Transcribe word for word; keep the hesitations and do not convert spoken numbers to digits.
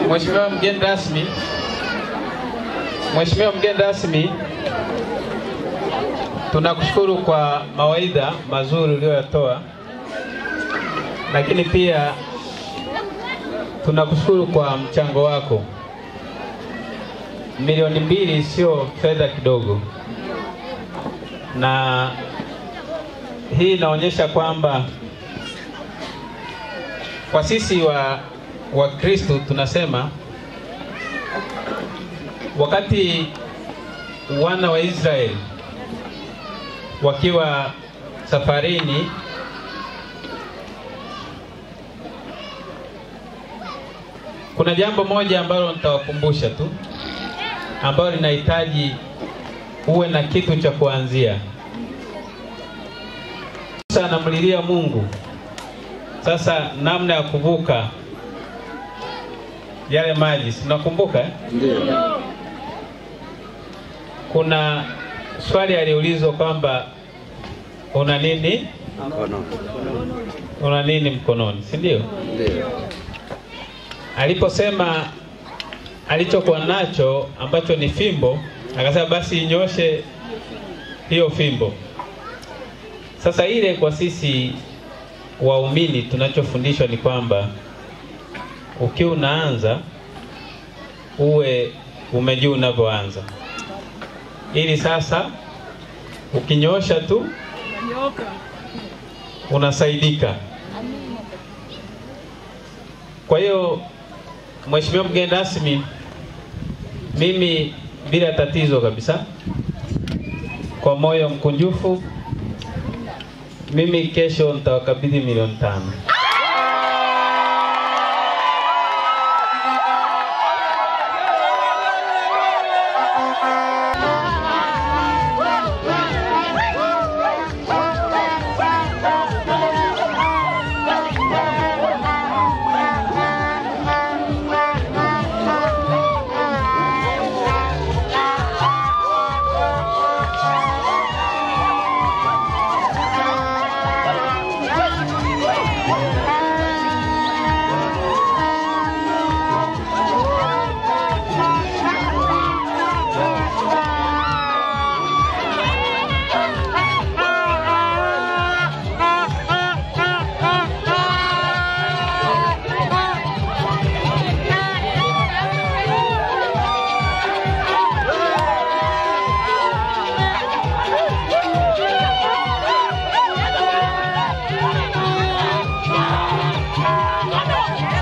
Mheshimiwa mgeni rasmi, Mheshimiwa mgeni rasmi, tunakushukuru kwa mawaidha mazuri uliyoyatoa, lakini pia tunakushukuru kwa mchango wako. Milioni mbili sio fedha kidogo, na hii inaonyesha kwamba kwa sisi wa wa Kristo tunasema wakati wana wa Israeli wakiwa safarini, kuna jambo moja ambalo nitawakumbusha tu, ambalo linahitaji uwe na kitu cha kuanzia. Sasa namlilia Mungu sasa namna ya kuvuka yale maji, tunakumbuka eh? Ndio. Kuna swali aliulizwa kwamba una nini mkononi, una nini mkononi, si ndio? Ndio. Aliposema alichokuwa nacho ambacho ni fimbo, akasema basi inyoshe hiyo fimbo. Sasa ile kwa sisi waumini tunachofundishwa ni kwamba ukiwa unaanza uwe umejua unavyoanza, ili sasa ukinyosha tu unasaidika. Kwa hiyo Mheshimiwa mgeni rasmi, mimi bila tatizo kabisa, kwa moyo mkunjufu, mimi kesho nitawakabidhi milioni tano. Yeah.